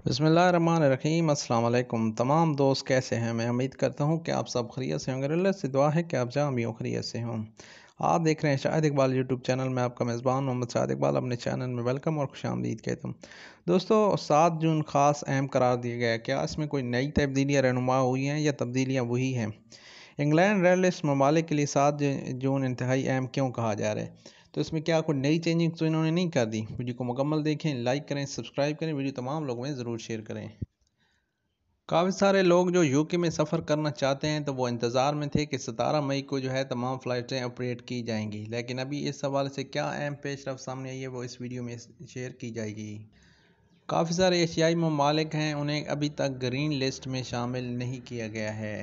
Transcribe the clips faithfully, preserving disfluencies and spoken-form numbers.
बिस्मिल्लाहिर्रहमानिर्रहीम। अस्सलाम वालेकुम तमाम दोस्त, कैसे हैं? मैं उम्मीद करता हूँ कि आप सब खैरियत से होंगे। अल्लाह से दुआ है कि आप जहाँ भी हो खैरियत से हों। आप देख रहे हैं शाहिद इकबाल यूट्यूब चैनल में। आपका मेज़बान मोहम्मद शाहिद इकबाल अपने चैनल में वेलकम और खुशामदीद कहता हूँ। दोस्तों, सात जून ख़ास अहम करार दिया गया है। क्या इसमें कोई नई तब्दीलियाँ रहनुमा हुई हैं या तब्दीलियाँ वही हैं? इंग्लैंड रेड लिस्ट ममालिक के लिए सात जून इंतहाई अहम क्यों कहा जा रहा है? तो इसमें क्या कोई नई चेंजिंग तो इन्होंने नहीं कर दी? वीडियो को मुकम्मल देखें, लाइक करें, सब्सक्राइब करें, वीडियो तमाम लोगों में ज़रूर शेयर करें। काफ़ी सारे लोग जो यूके में सफ़र करना चाहते हैं तो वो इंतज़ार में थे कि सत्रह मई को जो है तमाम फ़्लाइटें ऑपरेट की जाएंगी, लेकिन अभी इस हवाले से क्या अहम पेशरफ सामने आई है वो इस वीडियो में शेयर की जाएगी। काफ़ी सारे एशियाई ममालिक हैं, उन्हें अभी तक ग्रीन लिस्ट में शामिल नहीं किया गया है।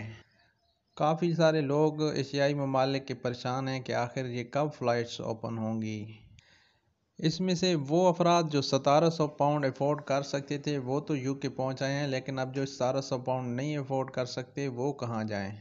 काफ़ी सारे लोग एशियाई ममालिक के परेशान हैं कि आखिर ये कब फ़्लाइट्स ओपन होंगी। इसमें से वो अफराद जो सतारह सौ पाउंड अफोर्ड कर सकते थे वो तो यूके पहुंच आए हैं, लेकिन अब जो सतारह सौ पाउंड नहीं अफोर्ड कर सकते वो कहां जाएं?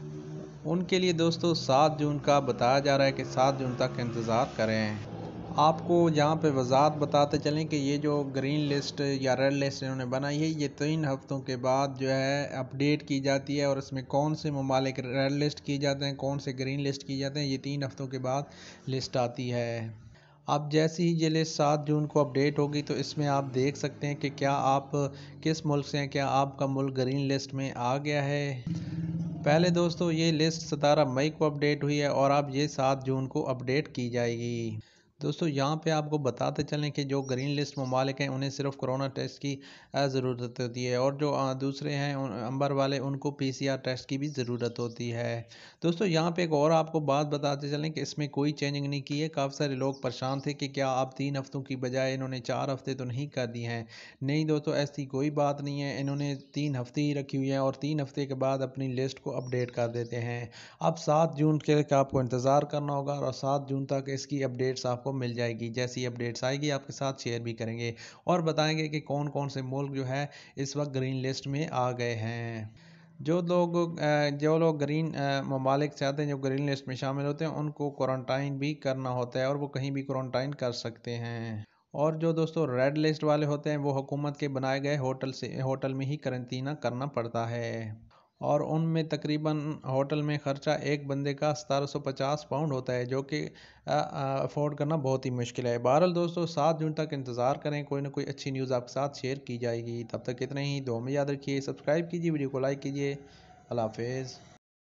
उनके लिए दोस्तों सात जून का बताया जा रहा है कि सात जून तक इंतज़ार करें। आपको यहाँ पे वजाहत बताते चलें कि ये जो ग्रीन लिस्ट या रेड लिस्ट इन्होंने बनाई है ये तीन हफ्तों के बाद जो है अपडेट की जाती है, और इसमें कौन से ममालिक रेड लिस्ट किए जाते हैं, कौन से ग्रीन लिस्ट किए जाते हैं, ये तीन हफ्तों के बाद लिस्ट आती है। अब जैसे ही ये लिस्ट सात जून को अपडेट होगी तो इसमें आप देख सकते हैं कि क्या आप किस मुल्क से हैं, क्या आपका मुल्क ग्रीन लिस्ट में आ गया है। पहले दोस्तों ये लिस्ट सत्रह मई को अपडेट हुई है और अब ये सात जून को अपडेट की जाएगी। दोस्तों यहाँ पे आपको बताते चलें कि जो ग्रीन लिस्ट ममालिक हैं उन्हें सिर्फ कोरोना टेस्ट की ज़रूरत होती है, और जो दूसरे हैं अंबर वाले उनको पीसीआर टेस्ट की भी ज़रूरत होती है। दोस्तों यहाँ पे एक और आपको बात बताते चलें कि इसमें कोई चेंजिंग नहीं की है। काफ़ी सारे लोग परेशान थे कि क्या आप तीन हफ्तों की बजाय इन्होंने चार हफ्ते तो नहीं कर दिए हैं। नहीं दोस्तों, ऐसी कोई बात नहीं है, इन्होंने तीन हफ्ते ही रखी हुई है और तीन हफ्ते के बाद अपनी लिस्ट को अपडेट कर देते हैं। अब सात जून के का आपको इंतज़ार करना होगा और सात जून तक इसकी अपडेट्स आपको मिल जाएगी। जैसी अपडेट्स आएगी आपके साथ शेयर भी करेंगे और बताएंगे कि कौन कौन से मुल्क जो है इस वक्त ग्रीन लिस्ट में आ गए हैं। जो लोग जो लोग ग्रीन ममालिक से आते हैं, जो ग्रीन लिस्ट में शामिल होते हैं, उनको क्वारंटाइन भी करना होता है और वो कहीं भी क्वारंटाइन कर सकते हैं। और जो दोस्तों रेड लिस्ट वाले होते हैं वो हुकूमत के बनाए गए होटल से होटल में ही करंतना करना पड़ता है, और उनमें तकरीबन होटल में ख़र्चा एक बंदे का सतारह सौ पचास पाउंड होता है, जो कि अफोर्ड करना बहुत ही मुश्किल है। बहरहाल दोस्तों सात जून तक इंतज़ार करें, कोई ना कोई अच्छी न्यूज़ आपके साथ शेयर की जाएगी। तब तक इतना ही, दुआ में याद रखिए, सब्सक्राइब कीजिए, वीडियो को लाइक कीजिए। अल्लाह हाफिज़।